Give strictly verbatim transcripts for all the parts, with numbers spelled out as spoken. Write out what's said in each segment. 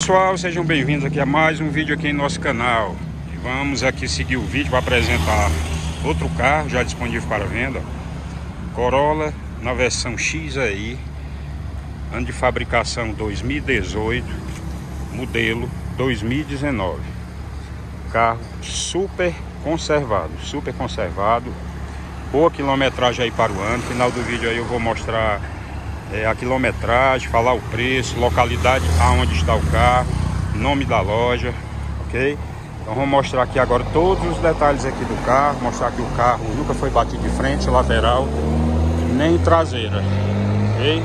pessoal, sejam bem-vindos aqui a mais um vídeo aqui em nosso canal. E vamos aqui seguir o vídeo para apresentar outro carro já disponível para venda. Corolla na versão X aí, ano de fabricação dois mil e dezoito, modelo dois mil e dezenove. Carro super conservado, super conservado. Boa quilometragem aí para o ano. No final do vídeo aí eu vou mostrar é, a quilometragem, falar o preço, localidade aonde está o carro, nome da loja, ok? Então vamos mostrar aqui agora todos os detalhes aqui do carro, mostrar que o carro nunca foi batido de frente, lateral, nem traseira, ok?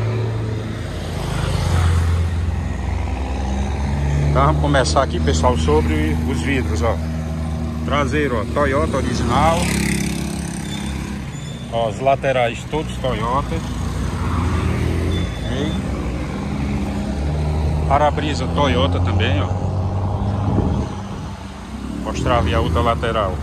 Então vamos começar aqui, pessoal, sobre os vidros, ó. Traseiro, ó, Toyota original. Ó, os laterais todos Toyota. Okay. Para-brisa Toyota também, ó. Vou mostrar ali a outra lateral.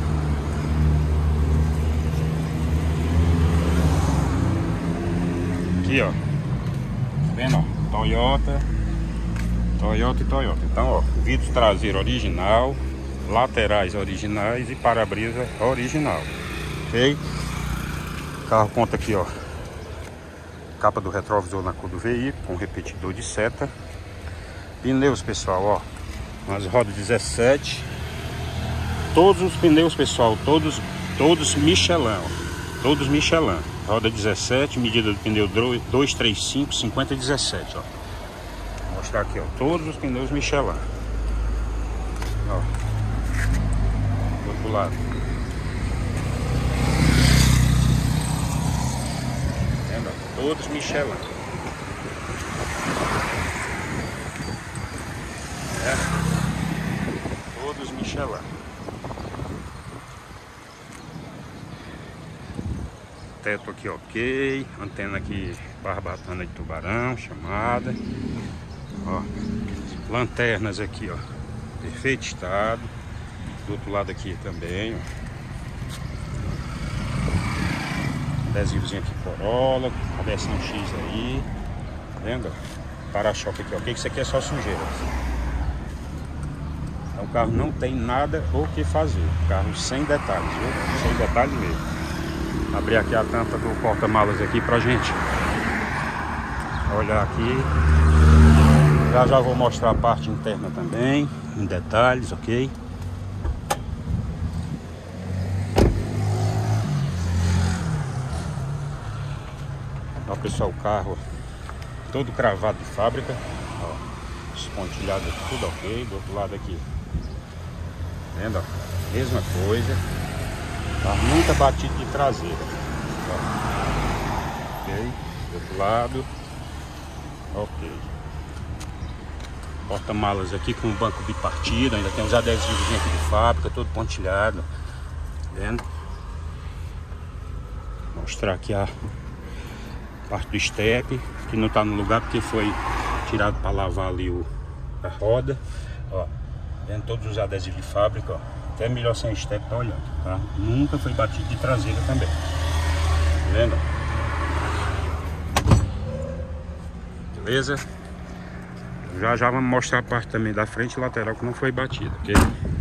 Aqui, ó. Tá vendo, ó? Toyota. Toyota e Toyota. Então, ó, vidro traseiro original, laterais originais e para-brisa original. Ok? O carro conta aqui, ó, capa do retrovisor na cor do veículo, com repetidor de seta. Pneus, pessoal, ó, umas rodas dezessete. Todos os pneus, pessoal, todos, todos Michelin, ó, todos Michelin. Roda dezessete, medida do pneu duzentos e trinta e cinco, cinquenta e dezessete, ó. Vou mostrar aqui, ó, todos os pneus Michelin. Ó, do outro lado. Vendo? Todos Michelin. É. Todos Michelin. Teto aqui ok, antena aqui barbatana de tubarão, chamada. Ó, lanternas aqui, ó, perfeito estado. Do outro lado aqui também, ó. Adesivozinho aqui Corolla, a versão X aí, tá vendo? Para-choque aqui, ó, que isso aqui é só sujeira. Então, o carro não tem nada o que fazer, carro sem detalhes, viu? Sem detalhes mesmo. Abrir aqui a tampa do porta-malas aqui pra gente olhar aqui. Já já vou mostrar a parte interna também, em detalhes, ok? Ó, pessoal, o carro todo cravado de fábrica, ó, espontilhado aqui, tudo ok. Do outro lado aqui, tá vendo, ó? Mesma coisa. Tá nunca batido de traseira. Ó. Ok, do outro lado. Ok. Porta-malas aqui com banco bipartido, ainda tem os adesivos aqui de fábrica, todo pontilhado. Tá vendo? Vou mostrar aqui a parte do step, que não tá no lugar porque foi tirado para lavar ali o, a roda. Ó, vendo todos os adesivos de fábrica, ó. Até melhor sem step, tá olhando, tá? Nunca foi batido de traseira também. Tá vendo? Beleza? Já já vamos mostrar a parte também da frente e lateral que não foi batida, ok?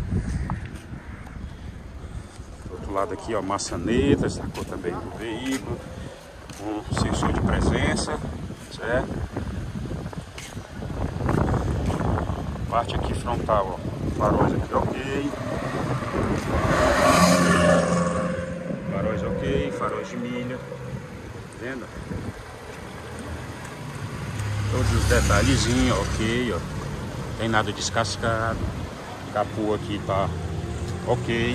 Do outro lado aqui, ó, maçaneta, essa cor também do veículo, um sensor de presença, certo? Parte aqui frontal, ó, faróis aqui ok. Faróis ok, faróis de milha, tá vendo? Todos os detalhezinhos ok, ó. Tem nada descascado. Capô aqui tá ok.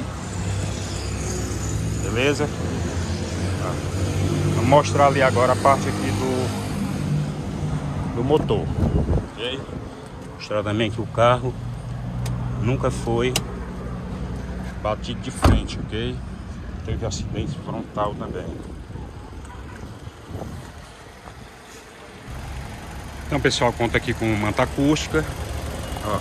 Beleza? Tá. Vou mostrar ali agora a parte aqui do do motor, ok? Mostrar também que o carro nunca foi batido de frente, ok? Teve acidente frontal também. Então, pessoal, conta aqui com manta acústica, ó,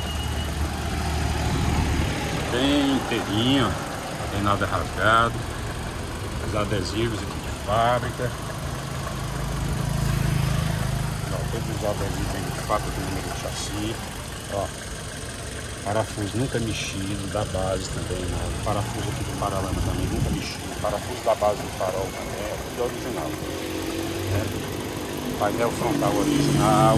bem inteirinho, não tem nada rasgado. Os adesivos aqui de fábrica, ó, todos os adesivos de fato do número do chassi. Ó, parafuso nunca mexido, da base também não. Parafuso aqui do paralama também nunca mexido. Parafuso da base do farol também é tudo original, né? Painel frontal original.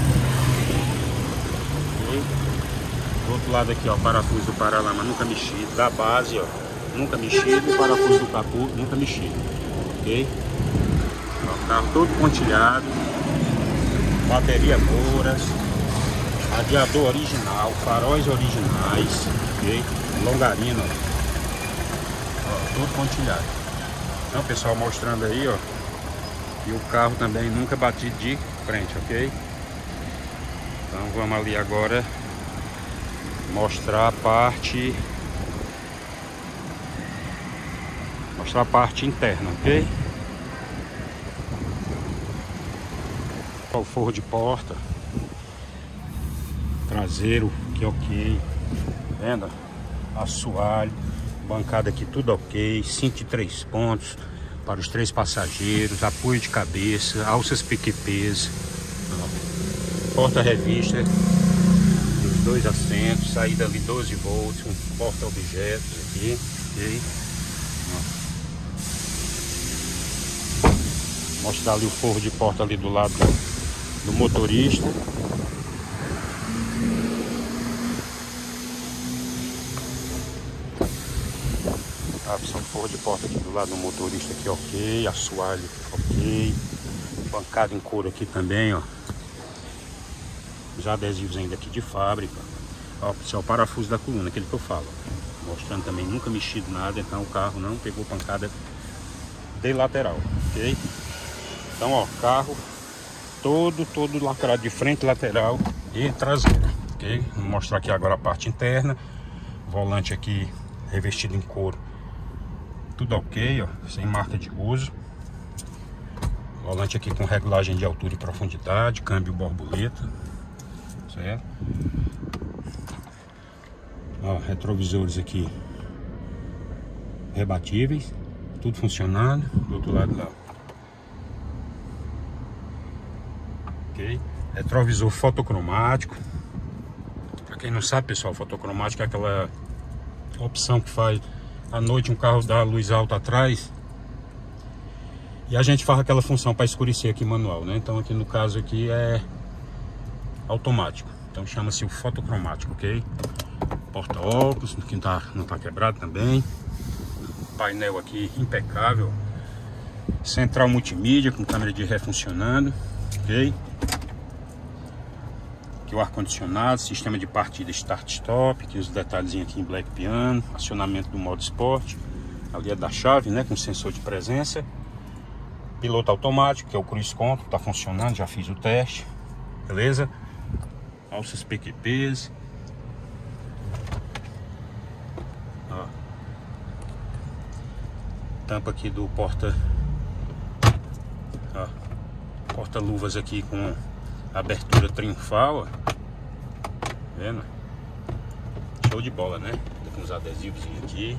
Ok? Do outro lado aqui, ó, parafuso do paralama nunca mexido. Da base, ó, nunca mexido. Parafuso do capô nunca mexido. Ok? Ó, carro todo pontilhado. Bateria Boras. Radiador original, faróis originais, ok? Longarina, ó, todo pontilhado. Então, pessoal, mostrando aí, ó, e o carro também nunca batido de frente, ok? Então vamos ali agora mostrar a parte, mostrar a parte interna, ok? O forro de porta traseiro que ok, vendo? Assoalho, bancada aqui tudo ok, cinto de três pontos para os três passageiros, apoio de cabeça, alças piquepês, porta revista dos dois assentos, saída ali doze volts, um porta objetos aqui, ok? Ó. Mostrar ali o forro de porta ali do lado do motorista. A opção de forro de porta aqui do lado do motorista aqui, ok. Assoalho, ok. Bancada em couro aqui também, ó. Os adesivos ainda aqui de fábrica. Ó, pessoal, o parafuso da coluna, aquele que eu falo. Mostrando também, nunca mexido nada, então o carro não pegou pancada de lateral, ok? Então, ó, carro todo, todo lacrado de frente, lateral e traseira, ok? Vou mostrar aqui agora a parte interna. Volante aqui revestido em couro. Tudo ok, ó, sem marca de uso. Volante aqui com regulagem de altura e profundidade, câmbio borboleta, certo? Ó, retrovisores aqui rebatíveis, tudo funcionando. Do outro lado lá, ok? Retrovisor fotocromático. Pra quem não sabe, pessoal, fotocromático é aquela opção que faz à noite um carro dá luz alta atrás e a gente faz aquela função para escurecer aqui manual, né? Então aqui no caso aqui é automático, então chama-se o fotocromático, ok? Porta óculos, que não tá, não tá quebrado também. Painel aqui impecável. Central multimídia com câmera de ré funcionando, ok? Aqui o ar-condicionado, sistema de partida start-stop, aqui os detalhezinhos aqui em black piano, acionamento do modo esporte, ali é da chave, né, com sensor de presença, piloto automático, que é o cruise control, tá funcionando, já fiz o teste, beleza? Alças P Q Ps, ó. Tampa aqui do porta, ó, porta-luvas aqui com abertura triunfal, ó. Vendo? Show de bola, né? Com os adesivos aqui.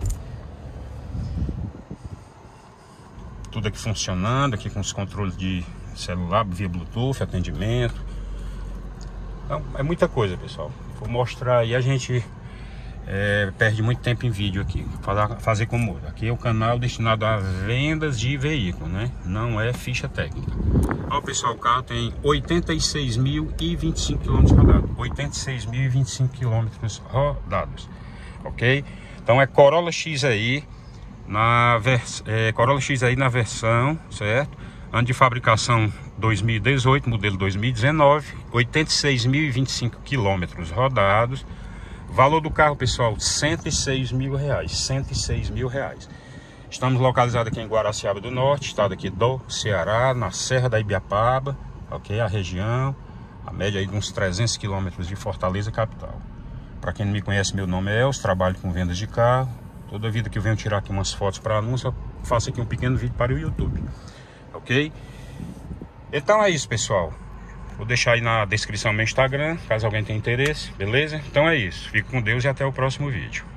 Tudo aqui funcionando, aqui com os controles de celular via Bluetooth, atendimento. Então, é muita coisa, pessoal. Vou mostrar aí, a gente é, perde muito tempo em vídeo aqui. Fazer, fazer como aqui é o canal destinado a vendas de veículo, né? Não é ficha técnica. Ó, pessoal, o carro tem oitenta e seis mil e vinte e cinco quilômetros rodados. oitenta e seis mil e vinte e cinco quilômetros rodados, ok? Então é Corolla X aí na vers é, Corolla X aí na versão, certo? Ano de fabricação dois mil e dezoito, modelo dois mil e dezenove, oitenta e seis mil e vinte e cinco quilômetros rodados. Valor do carro, pessoal, cento e seis mil reais. cento e seis mil reais. Estamos localizados aqui em Guaraciaba do Norte, estado aqui do Ceará, na Serra da Ibiapaba, ok? A região, a média aí de uns trezentos quilômetros de Fortaleza capital. Para quem não me conhece, meu nome é Elcio, trabalho com vendas de carro. Toda vida que eu venho tirar aqui umas fotos para anúncio, eu faço aqui um pequeno vídeo para o YouTube, ok? Então é isso, pessoal. Vou deixar aí na descrição meu Instagram, caso alguém tenha interesse, beleza? Então é isso. Fique com Deus e até o próximo vídeo.